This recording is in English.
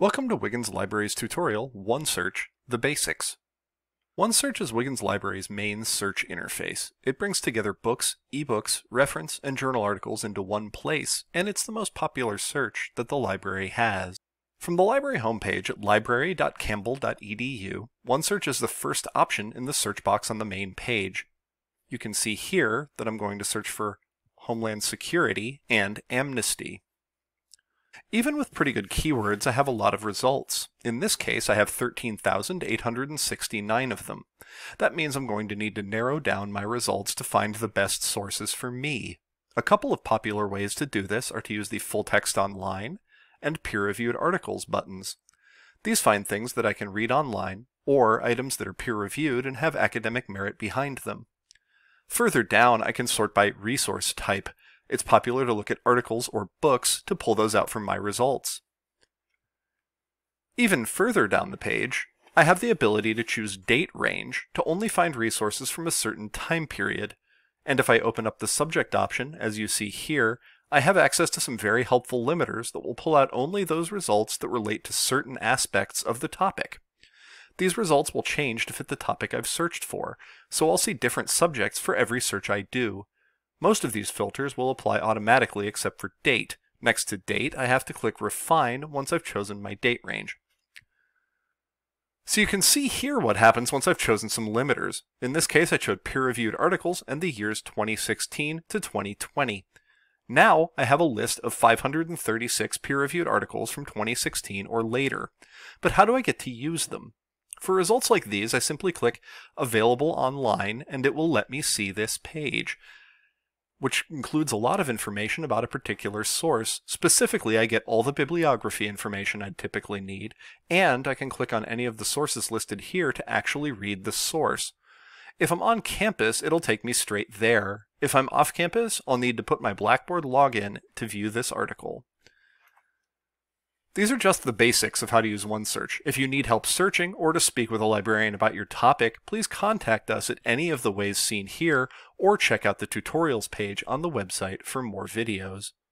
Welcome to Wiggins Library's tutorial, OneSearch, the Basics. OneSearch is Wiggins Library's main search interface. It brings together books, ebooks, reference, and journal articles into one place, and it's the most popular search that the library has. From the library homepage at library.campbell.edu, OneSearch is the first option in the search box on the main page. You can see here that I'm going to search for Homeland Security and Amnesty. Even with pretty good keywords, I have a lot of results. In this case, I have 13,869 of them. That means I'm going to need to narrow down my results to find the best sources for me. A couple of popular ways to do this are to use the Full Text Online and Peer-Reviewed Articles buttons. These find things that I can read online, or items that are peer-reviewed and have academic merit behind them. Further down, I can sort by resource type. It's popular to look at articles or books to pull those out from my results. Even further down the page, I have the ability to choose date range to only find resources from a certain time period. And if I open up the subject option, as you see here, I have access to some very helpful limiters that will pull out only those results that relate to certain aspects of the topic. These results will change to fit the topic I've searched for, so I'll see different subjects for every search I do. Most of these filters will apply automatically except for date. Next to date, I have to click Refine once I've chosen my date range. So you can see here what happens once I've chosen some limiters. In this case, I chose peer-reviewed articles and the years 2016 to 2020. Now I have a list of 536 peer-reviewed articles from 2016 or later. But how do I get to use them? For results like these, I simply click Available Online and it will let me see this page, which includes a lot of information about a particular source. Specifically, I get all the bibliography information I'd typically need, and I can click on any of the sources listed here to actually read the source. If I'm on campus, it'll take me straight there. If I'm off campus, I'll need to put my Blackboard login to view this article. These are just the basics of how to use OneSearch. If you need help searching or to speak with a librarian about your topic, please contact us at any of the ways seen here or check out the tutorials page on the website for more videos.